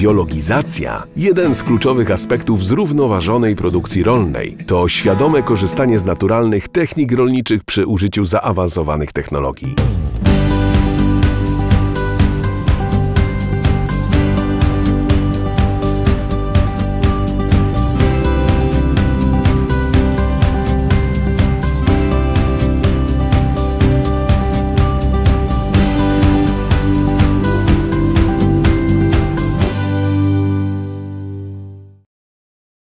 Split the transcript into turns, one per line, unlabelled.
Biologizacja, jeden z kluczowych aspektów zrównoważonej produkcji rolnej, to świadome korzystanie z naturalnych technik rolniczych przy użyciu zaawansowanych technologii.